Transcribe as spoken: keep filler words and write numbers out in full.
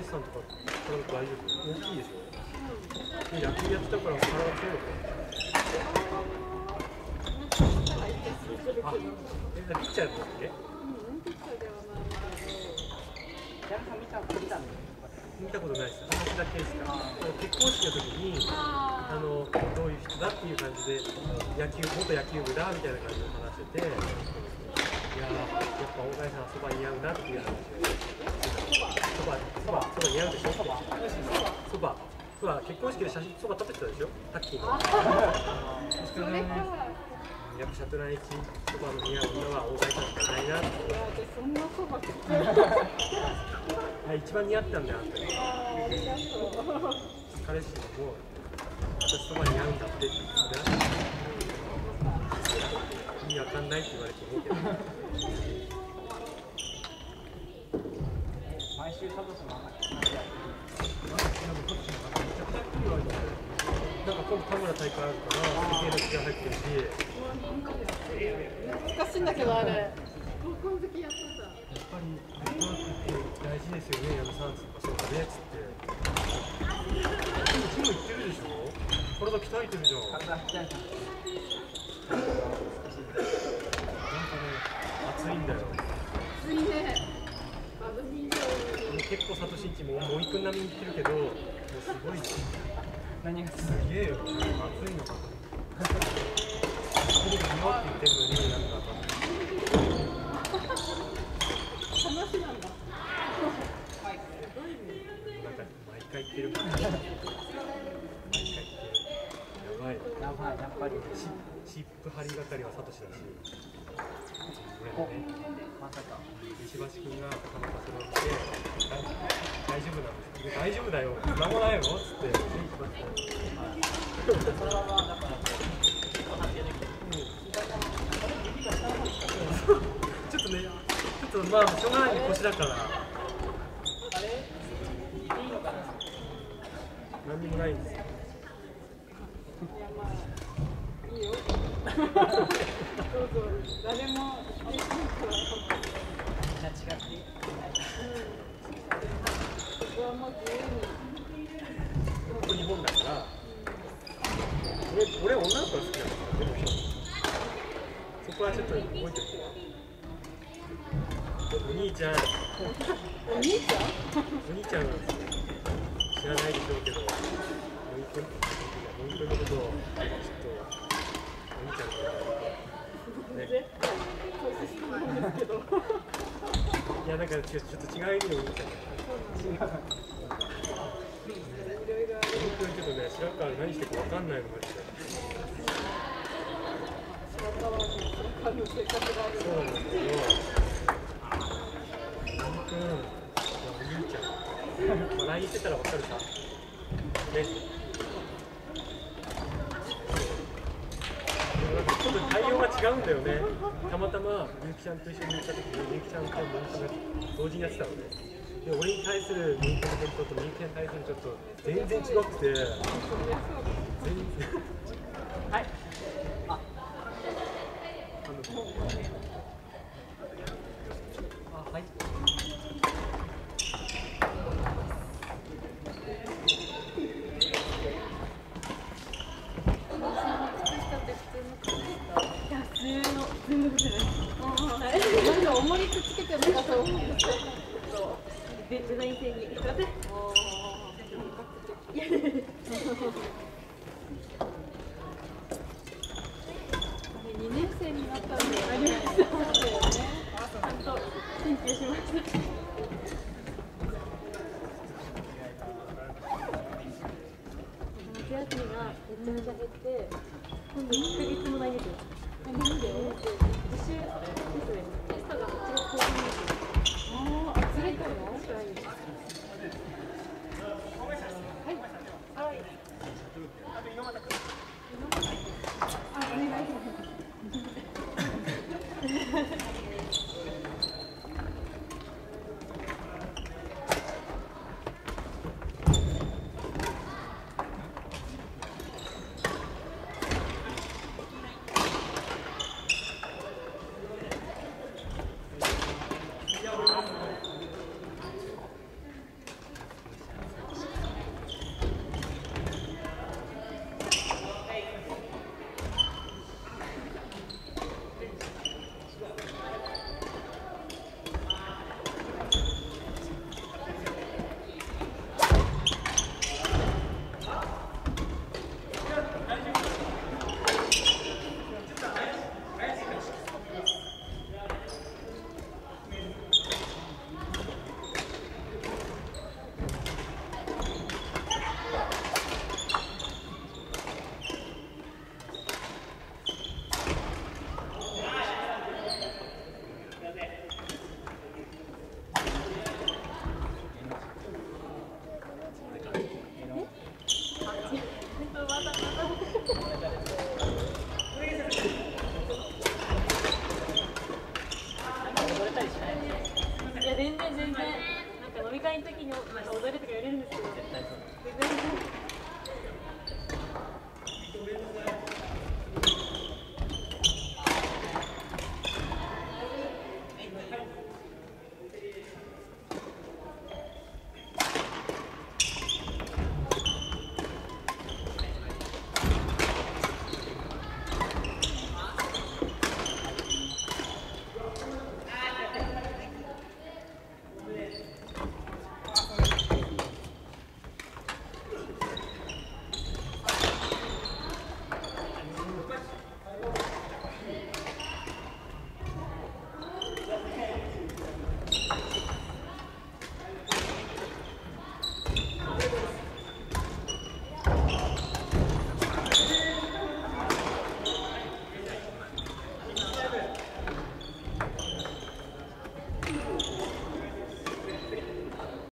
さんとか体大丈夫？大きいでしょ？で野球やってたから体強いのか。あ、え、ピッチャーやったっけ？うん、ピッチャーではないけど。見たことないです。話だけですか。結婚式の時に、あのどういう人だっていう感じで野球元野球部だみたいな感じで話してて、いやーやっぱ大谷さんはそば似合うなっていう話を。そばそばそば似合うでしょ。そばそばそば結婚式で写真そば食べてたでしょ。タッキーの。それか。やっぱシャトライチそばの似合う女は大谷さんしかいないなって。いやでそんなそば食ってる。一番似合ったんだよあんたに。彼氏も私そば似合うんだってって言ってた。意味わかんないって言われて思うけど。毎週サトシの話やってる。なんか今度田村大会あるから、水泳の気が入ってるし。難しいんだけどあれ。高校の時やってた。やっぱりネットワークって大事ですよね、矢野さん。そうかねっつって。ジム行ってるでしょ。体鍛えてるじゃん。体鍛えてる。なんかね、暑いんだよ。暑いね。結構サトシんちも森くん並みに行ってるけど、もうすごいね。何がすげえよ。暑いのか。僕が似合うって言ってるのになんか。話なんだ。はい。なんか毎回言ってるから。毎回言ってる。やばい。やばい、やっぱり。シップ張りがかりはサトシだし。これね。まさか。石橋君がなかなかそれを見て、大丈夫なんです。大丈夫だよ。なんもないよ。つって。そのままだから。ちょっとね、ちょっとまあしょうがないに腰だから。あれ？いいのかな？何にもないんですよ。いやまあいいよ。どうぞ。誰もできないから。みんな違っていい。ここはもう自由に。ここ日本だから。俺俺女の子が好きなんだよ。そこはちょっと覚えておいて。お兄ちゃん。お兄ちゃん？お兄ちゃん知らないでしょうけど、森君森君のことをちょっとお兄ちゃんからね。いやだからちょっと違う意味のお兄ちゃん。違う。森君ちょっとね白川で何してるかわかんないのマジで。白川に白川の生活がある。そうなんですけど。うん、お兄ちゃん。ラインしてたら分かるさ。ね。ちょっと対応が違うんだよね。たまたまみゆきちゃんと一緒に行った時にみゆきちゃんと森君が同時にやってたのね。で俺に対するみゆきの返答とみゆきに対するちょっと全然違くて。全然。はい。あ。あの。あ、はい。なんか重りくっつけてるのかと思って。デザイン性に。いやいやいや。にねん生になったんでありましたよね。ちゃんと研究しました。夏休みがめちゃめちゃ減って、今度いっかげつもないんですよ。なんで？実習ですね。テストがはちがつこうかにです。ああ、ずれたの？はい。はい。あ、お願いします。 然全然。なんか飲み会の時になんか踊れとか言われるんですけど。絶対そう。全然。